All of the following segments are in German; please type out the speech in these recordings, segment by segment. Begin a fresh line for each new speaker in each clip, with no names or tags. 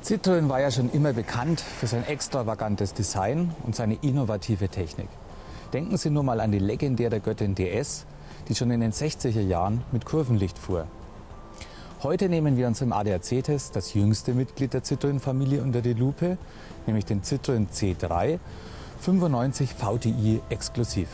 Citroën war ja schon immer bekannt für sein extravagantes Design und seine innovative Technik. Denken Sie nur mal an die legendäre Göttin DS, die schon in den 60er Jahren mit Kurvenlicht fuhr. Heute nehmen wir uns im ADAC-Test das jüngste Mitglied der Citroën-Familie unter die Lupe, nämlich den Citroën C3 95 VTI exklusiv.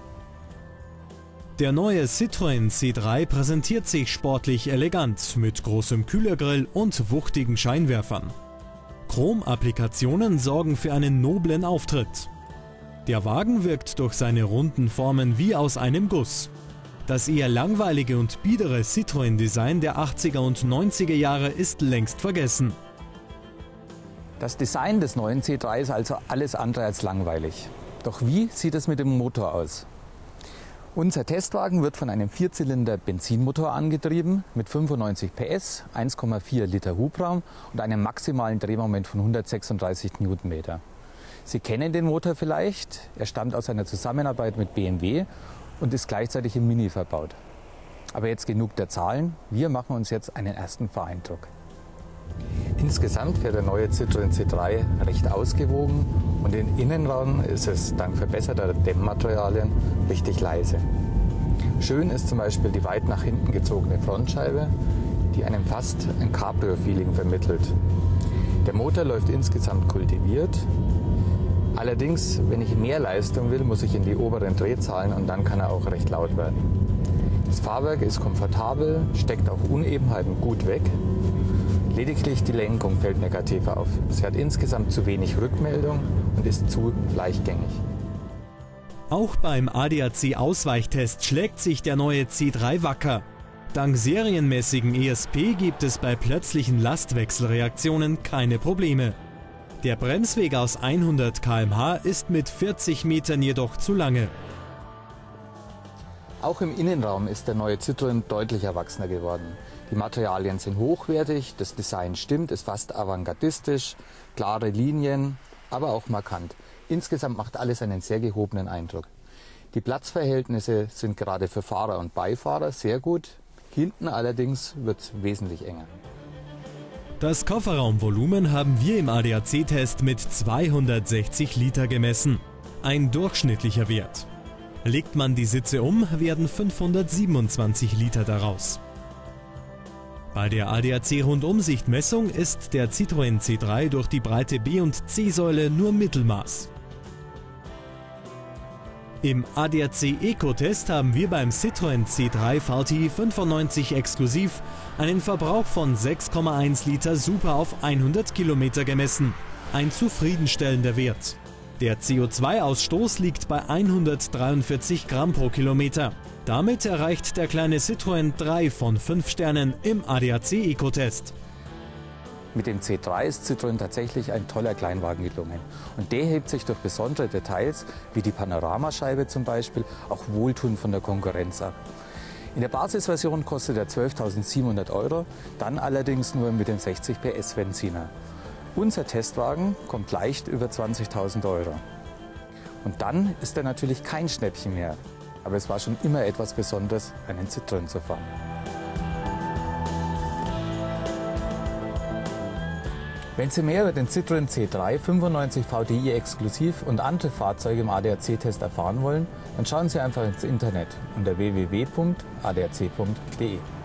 Der neue Citroën C3 präsentiert sich sportlich elegant mit großem Kühlergrill und wuchtigen Scheinwerfern. Chrom-Applikationen sorgen für einen noblen Auftritt. Der Wagen wirkt durch seine runden Formen wie aus einem Guss. Das eher langweilige und biedere Citroën-Design der 80er und 90er Jahre ist längst vergessen.
Das Design des neuen C3 ist also alles andere als langweilig. Doch wie sieht es mit dem Motor aus? Unser Testwagen wird von einem Vierzylinder-Benzinmotor angetrieben mit 95 PS, 1,4 Liter Hubraum und einem maximalen Drehmoment von 136 Newtonmeter. Sie kennen den Motor vielleicht, er stammt aus einer Zusammenarbeit mit BMW und ist gleichzeitig im Mini verbaut. Aber jetzt genug der Zahlen, wir machen uns jetzt einen ersten Fahreindruck. Insgesamt fährt der neue Citroën C3 recht ausgewogen und im Innenraum ist es dank verbesserter Dämmmaterialien richtig leise. Schön ist zum Beispiel die weit nach hinten gezogene Frontscheibe, die einem fast ein Cabrio-Feeling vermittelt. Der Motor läuft insgesamt kultiviert. Allerdings, wenn ich mehr Leistung will, muss ich in die oberen Drehzahlen und dann kann er auch recht laut werden. Das Fahrwerk ist komfortabel, steckt auch Unebenheiten gut weg. Lediglich die Lenkung fällt negativ auf. Sie hat insgesamt zu wenig Rückmeldung und ist zu leichtgängig.
Auch beim ADAC-Ausweichtest schlägt sich der neue C3 wacker. Dank serienmäßigen ESP gibt es bei plötzlichen Lastwechselreaktionen keine Probleme. Der Bremsweg aus 100 km/h ist mit 40 Metern jedoch zu lange.
Auch im Innenraum ist der neue Citroën deutlich erwachsener geworden. Die Materialien sind hochwertig, das Design stimmt, ist fast avantgardistisch, klare Linien, aber auch markant. Insgesamt macht alles einen sehr gehobenen Eindruck. Die Platzverhältnisse sind gerade für Fahrer und Beifahrer sehr gut, hinten allerdings wird es wesentlich enger.
Das Kofferraumvolumen haben wir im ADAC-Test mit 260 Liter gemessen. Ein durchschnittlicher Wert. Legt man die Sitze um, werden 527 Liter daraus. Bei der ADAC-Rundumsichtmessung ist der Citroën C3 durch die breite B- und C-Säule nur Mittelmaß. Im ADAC-Eco-Test haben wir beim Citroën C3 VTI 95 exklusiv einen Verbrauch von 6,1 Liter Super auf 100 Kilometer gemessen. Ein zufriedenstellender Wert. Der CO2-Ausstoß liegt bei 143 Gramm pro Kilometer. Damit erreicht der kleine Citroën 3 von 5 Sternen im ADAC-Eco-Test.
Mit dem C3 ist Citroën tatsächlich ein toller Kleinwagen gelungen. Und der hebt sich durch besondere Details, wie die Panoramascheibe zum Beispiel, auch wohltuend von der Konkurrenz ab. In der Basisversion kostet er 12.700 €, dann allerdings nur mit dem 60 PS Benziner. Unser Testwagen kommt leicht über 20.000 €. Und dann ist er natürlich kein Schnäppchen mehr. Aber es war schon immer etwas Besonderes, einen Citroën zu fahren. Wenn Sie mehr über den Citroën C3 95 VTI exklusiv und andere Fahrzeuge im ADAC-Test erfahren wollen, dann schauen Sie einfach ins Internet unter www.adac.de.